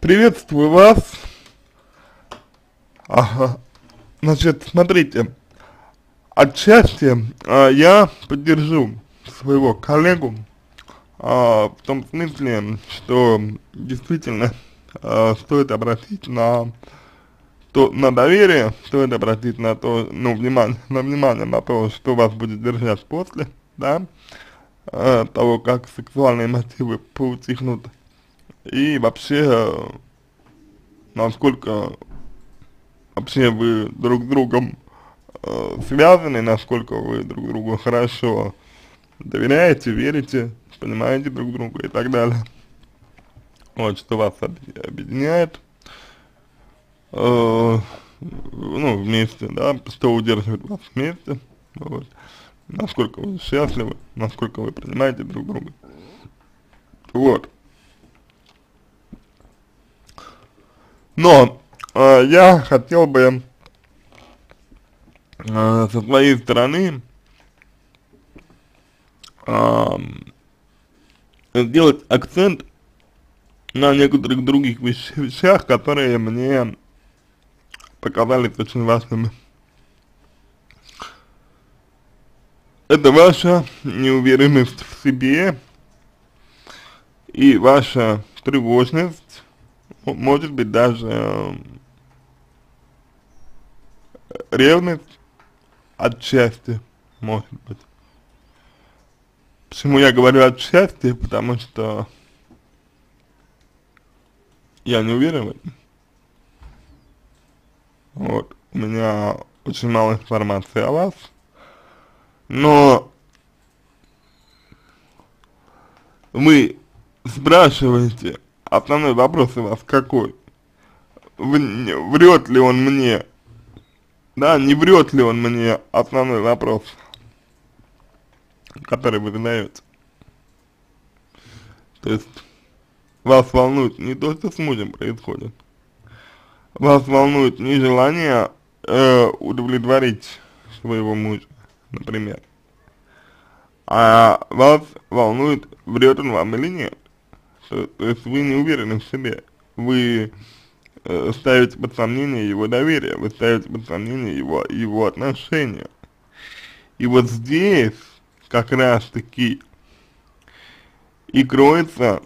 Приветствую вас. Ага. Значит, смотрите, отчасти я поддержу своего коллегу в том смысле, что действительно стоит обратить на доверие, стоит обратить на то, ну, внимание на то, что вас будет держать после, да, того, как сексуальные мотивы поутихнут, и вообще, насколько вообще вы друг с другом связаны, насколько вы друг другу хорошо доверяете, верите, понимаете друг друга и так далее. Вот, что вас объединяет, ну, вместе, да, что удерживает вас вместе, вот, насколько вы счастливы, насколько вы принимаете друг друга. Вот. Но я хотел бы со своей стороны сделать акцент на некоторых других вещах, которые мне показались очень важными. Это ваша неуверенность в себе и ваша тревожность, может быть даже ревность отчасти, может быть. Почему я говорю отчасти? Потому что я не уверен в этом. Вот, у меня очень мало информации о вас, но вы спрашиваете, основной вопрос у вас какой? Врет ли он мне? Да, не врет ли он мне, основной вопрос, который вы задаете. То есть вас волнует не то, что с мужем происходит, вас волнует не желание удовлетворить своего мужа, например, а вас волнует, врет он вам или нет. То есть вы не уверены в себе, вы ставите под сомнение его доверие, вы ставите под сомнение его отношения. И вот здесь как раз таки и кроется,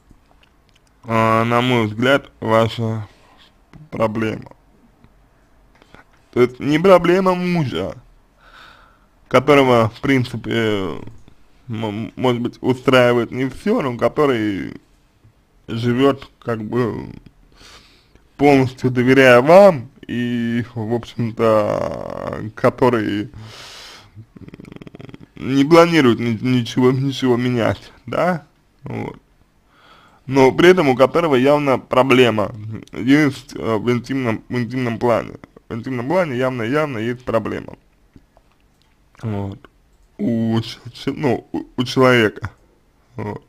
на мой взгляд, ваша проблема. То есть не проблема мужа, которого, в принципе, может быть, устраивает не все, но который живет, как бы, полностью доверяя вам, и, в общем-то, который не планирует ничего менять, да, вот. Но при этом у которого явно проблема есть в интимном плане. В интимном плане явно есть проблема. Вот. У человека. Вот.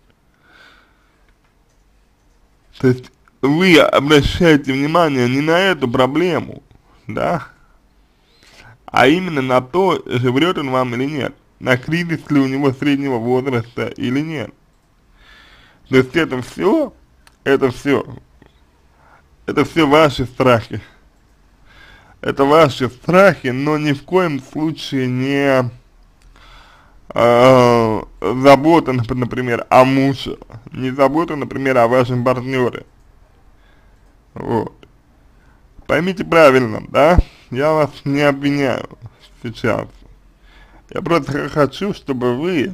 То есть вы обращаете внимание не на эту проблему, да, а именно на то, врет он вам или нет, на кризис ли у него среднего возраста или нет. То есть это все ваши страхи. Это ваши страхи, но ни в коем случае не забота, например, о муже, не забота, например, о вашем партнере. Вот. Поймите правильно, да? Я вас не обвиняю сейчас. Я просто хочу, чтобы вы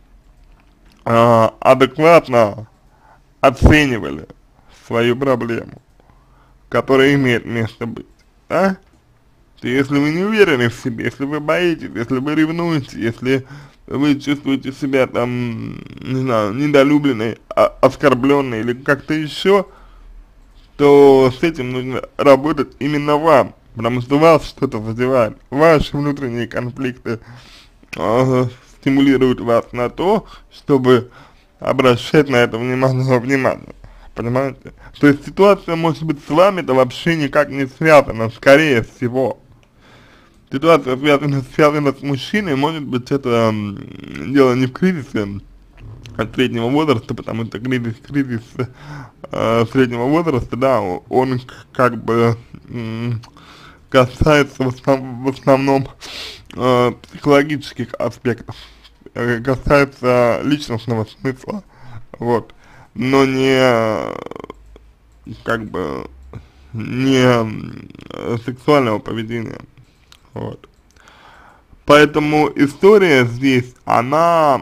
адекватно оценивали свою проблему, которая имеет место быть, да? Если вы не уверены в себе, если вы боитесь, если вы ревнуете, если вы чувствуете себя там, не знаю, недолюбленной, оскорбленной или как-то еще, то с этим нужно работать именно вам, потому что вас что-то задевает, ваши внутренние конфликты стимулируют вас на то, чтобы обращать на это внимание, понимаете? То есть ситуация может быть с вами-то вообще никак не связана, скорее всего. Ситуация связана с мужчиной, может быть это дело не в кризисе от среднего возраста, потому что кризис среднего возраста, да, он как бы касается в основном психологических аспектов, касается личностного смысла, вот, но не как бы не сексуального поведения, вот. Поэтому история здесь, она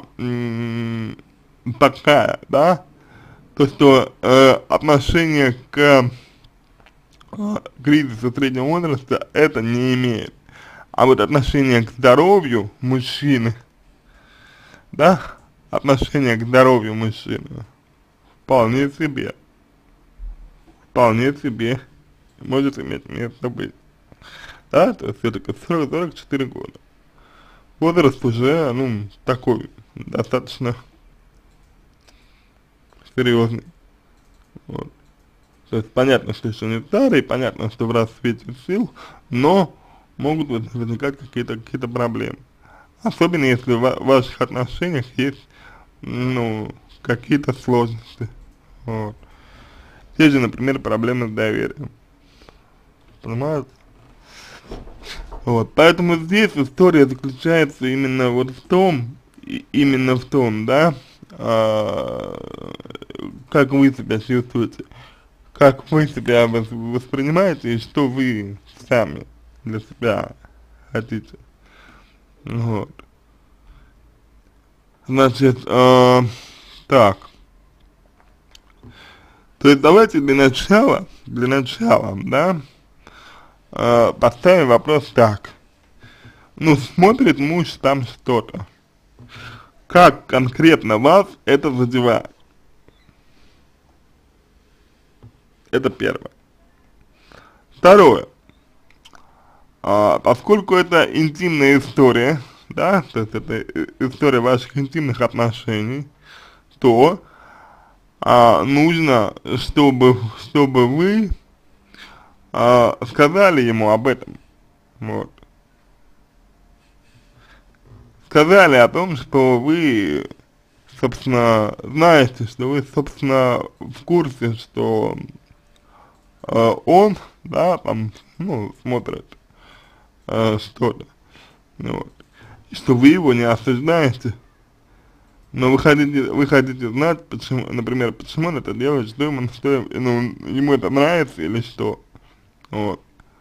такая, да, то, что отношение к кризису среднего возраста это не имеет. А вот отношение к здоровью мужчины, да, отношение к здоровью мужчины вполне себе может иметь место быть. Да, то есть все-таки 44 года. Возраст уже, ну, такой, достаточно серьезный. Вот. То есть понятно, что еще не старый, понятно, что в расцвете сил, но могут возникать какие-то проблемы. Особенно если в ваших отношениях есть, ну, какие-то сложности. Вот. Те же, например, проблемы с доверием. Понимаете? Вот, поэтому здесь история заключается именно вот в том, да, как вы себя чувствуете, как вы себя воспринимаете и что вы сами для себя хотите. Вот. Значит, так, то есть давайте для начала, да, поставим вопрос так. Ну, смотрит муж там что-то. Как конкретно вас это задевает? Это первое. Второе. Поскольку это интимная история, да, то есть это история ваших интимных отношений, то нужно, чтобы вы сказали ему об этом. Вот. Сказали о том, что вы, собственно, знаете, что вы, собственно, в курсе, что он, да, там, ну, смотрит что-то, вот, и что вы его не осуждаете, но вы хотите знать, почему, например, почему он это делает, что ему это нравится или что, вот.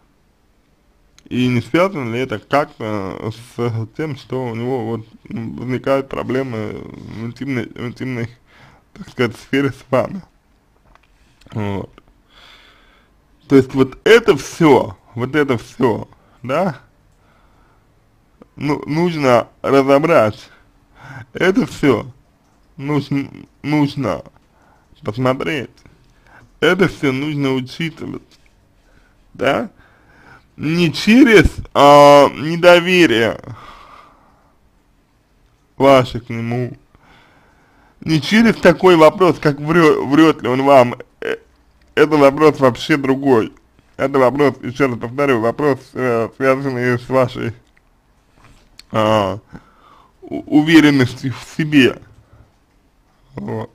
И не связано ли это как-то с тем, что у него вот возникают проблемы в интимной, так сказать, сфере с вами. Вот. То есть вот это все, да, ну, нужно разобрать. Это все нужно посмотреть. Это все нужно учитывать, да. Не через недоверие ваше к нему, не через такой вопрос, как врет ли он вам, это вопрос вообще другой. Это вопрос, еще раз повторю, вопрос, связанный с вашей уверенностью в себе, вот.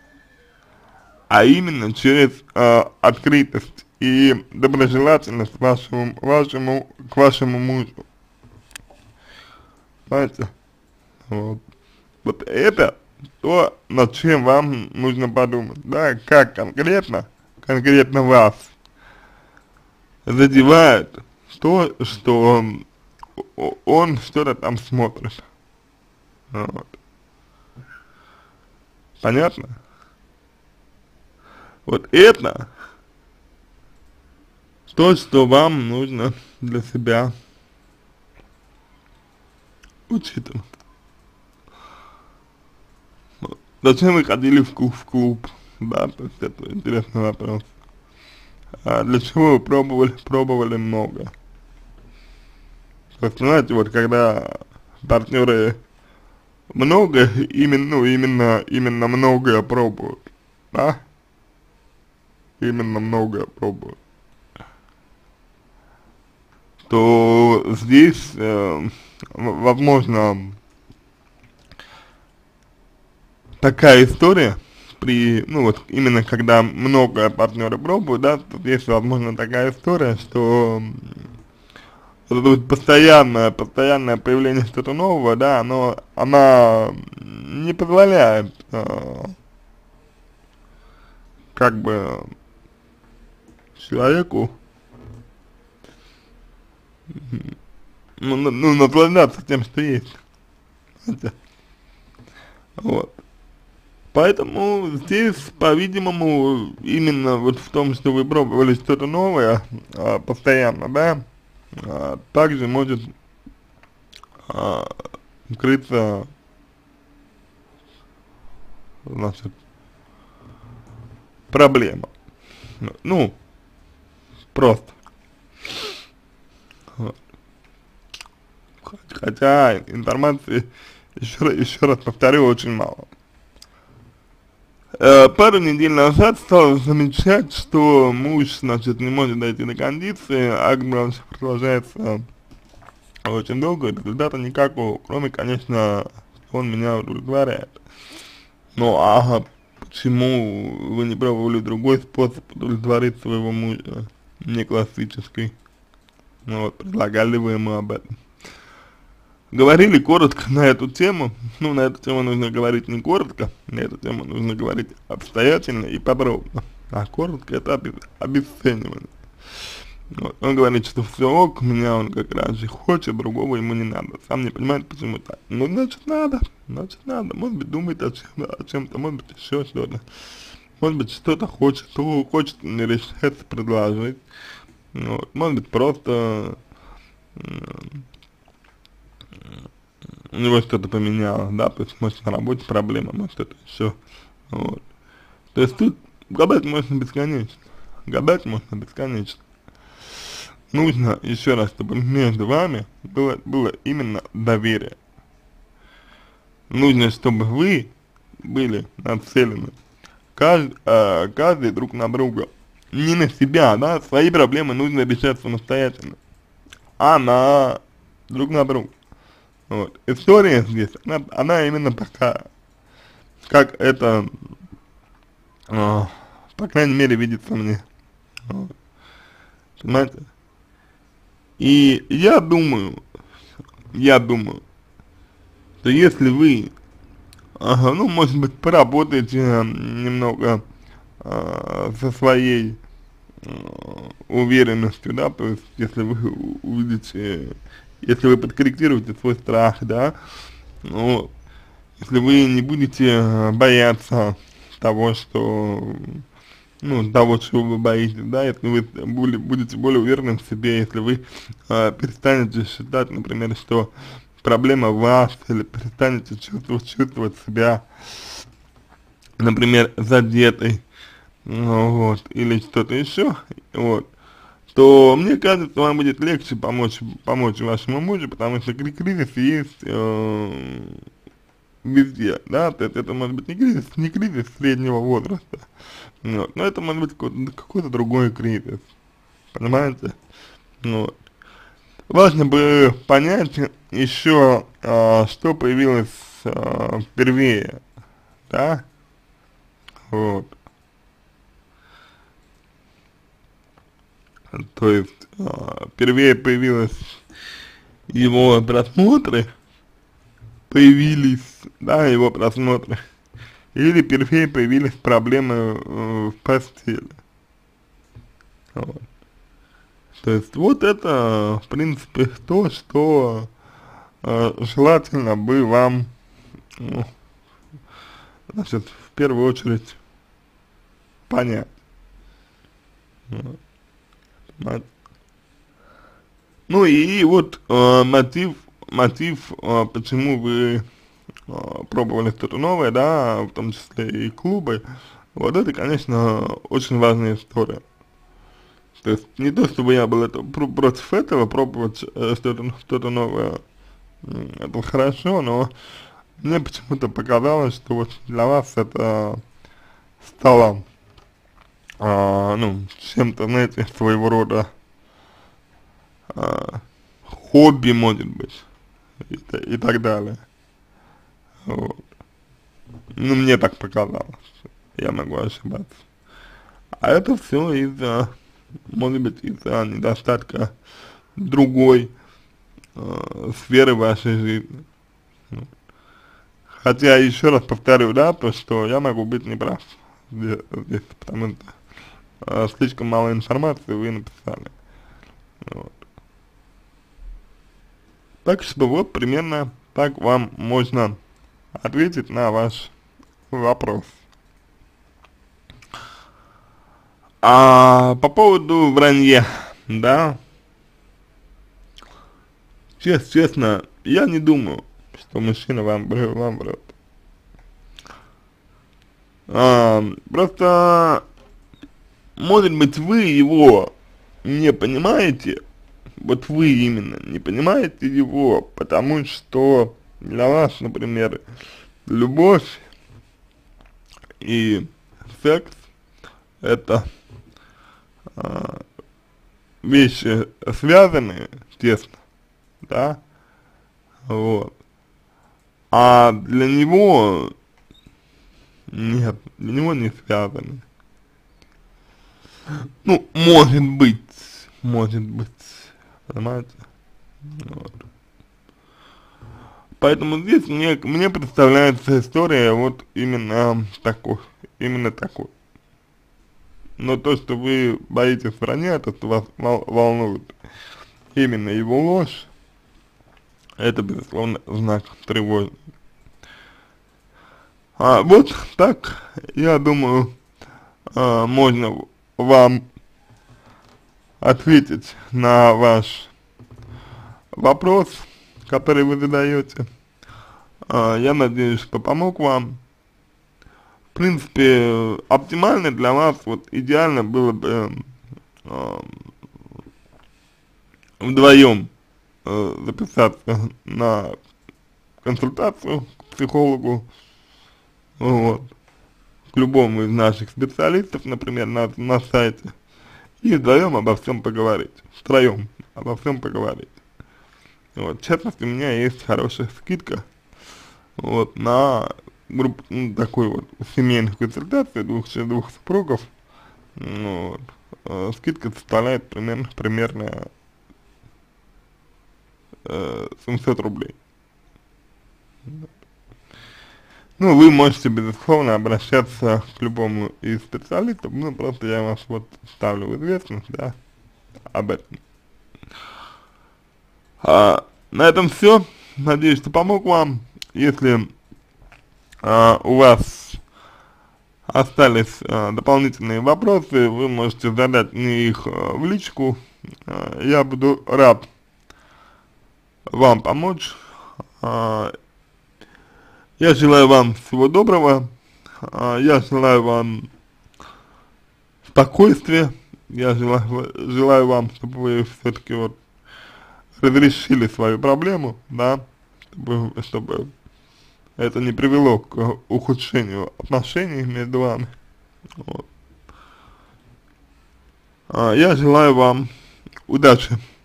А именно через открытость и доброжелательность к вашему мужу. Понимаете? Вот. Вот это то, над чем вам нужно подумать, да, как конкретно вас задевает то, что он что-то там смотрит. Вот. Понятно? Вот это то, что вам нужно для себя учитывать. Вот. Зачем вы ходили в клуб? Да, то есть это интересный вопрос. Для чего вы пробовали много? То есть, знаете, вот когда партнеры много, именно многое пробуют, да? Именно многое пробуют. То здесь, возможно, такая история, ну вот, именно когда много партнеры пробуют, да, тут есть, возможно, такая история, что вот это вот постоянное появление что-то нового, да, она не позволяет, как бы, человеку, ну, наслаждаться тем, что есть, знаете. Вот. Поэтому здесь, по-видимому, именно вот в том, что вы пробовали что-то новое, постоянно, да, также может, а, крыться, значит, проблема. Ну, просто. Вот. Хотя информации, еще раз повторю, очень мало. Пару недель назад стал замечать, что муж, значит, не может дойти до кондиции, а продолжается очень долго, результата никакого, кроме, конечно, что он меня удовлетворяет. Ну, а почему вы не пробовали другой способ удовлетворить своего мужа, не классический? Ну, вот, предлагали вы ему об этом. Говорили коротко на эту тему, ну, на эту тему нужно говорить не коротко, на эту тему нужно говорить обстоятельно и подробно, а коротко это обесценивание. Вот. Он говорит, что все ок, меня он как раз же хочет, другого ему не надо, сам не понимает, почему так. Ну, значит, надо, может быть, думает о чем-то, может быть, еще что-то, может быть, что-то хочет, не решается предложить, вот. Может быть, просто у него что-то поменялось, да, то есть, может, на работе проблема, может, что-то еще, вот. То есть тут гадать можно бесконечно. Нужно, еще раз, чтобы между вами было именно доверие. Нужно, чтобы вы были нацелены, каждый друг на друга. Не на себя, да, свои проблемы нужно решать самостоятельно, а друг на друга. Вот. История здесь, она именно такая, как это, по крайней мере, видится мне. Вот. Понимаете? И я думаю, что если вы, ну, может быть, поработаете немного со своей уверенностью, да, то есть, если вы увидите, если вы подкорректируете свой страх, да, ну, если вы не будете бояться того, что, ну, того, чего вы боитесь, да, если вы будете более уверены в себе, если вы перестанете считать, например, что проблема в вас, или перестанете чувствовать себя, например, задетой, ну, вот, или что-то еще, вот, то мне кажется, вам будет легче помочь вашему мужу, потому что кризис есть везде, да, то есть это может быть не кризис среднего возраста, вот, но это может быть какой-то другой кризис, понимаете, вот. Важно бы понять еще, что появилось впервые, да, вот, то есть впервые появилось его просмотры, его просмотры, или впервые появились проблемы в постели, вот. То есть вот это, в принципе, то, что желательно бы вам, ну, значит, в первую очередь понять. Вот. Ну и вот мотив, почему вы пробовали что-то новое, да, в том числе и клубы, вот это, конечно, очень важная история. То есть не то, чтобы я был против этого, пробовать что-то новое, это хорошо, но мне почему-то показалось, что вот для вас это стало, ну, чем-то, знаете, своего рода хобби, может быть, и так далее. Вот. Ну, мне так показалось, я могу ошибаться. А это все из-за, может быть, из-за недостатка другой сферы вашей жизни. Хотя, еще раз повторю, да, то, что я могу быть неправ здесь, потому что слишком мало информации вы написали. Вот. Так что вот примерно так вам можно ответить на ваш вопрос. А по поводу вранья, да, честно, я не думаю, что мужчина вам врет. Просто, может быть, вы его не понимаете, вот вы именно не понимаете его, потому что для вас, например, любовь и секс это вещи связанные тесно, да, вот. А для него нет, для него не связаны. Ну, может быть, понимаете? Вот. Поэтому здесь мне представляется история вот именно такой. Но то, что вы боитесь вранья, то, что вас волнует именно его ложь, это, безусловно, знак тревоги. Вот так, я думаю, можно вам ответить на ваш вопрос, который вы задаете. Я надеюсь, что помог вам. В принципе, оптимально для вас, вот идеально было бы вдвоем записаться на консультацию к психологу, вот, к любому из наших специалистов, например, на сайте, и вдвоем обо всем поговорить, втроем обо всем поговорить. Вот, в частности, у меня есть хорошая скидка, вот, на группу, ну, такой вот семейных консультаций двух супругов, вот, скидка составляет примерно 700 рублей. Ну, вы можете, безусловно, обращаться к любому из специалистов, ну, просто я вас вот ставлю в известность, да, об этом. На этом все. Надеюсь, что помог вам. Если у вас остались дополнительные вопросы, вы можете задать мне их в личку. Я буду рад вам помочь. Я желаю вам всего доброго, я желаю вам спокойствия, я желаю вам, чтобы вы все-таки вот разрешили свою проблему, да, чтобы это не привело к ухудшению отношений между вами. Вот. Я желаю вам удачи.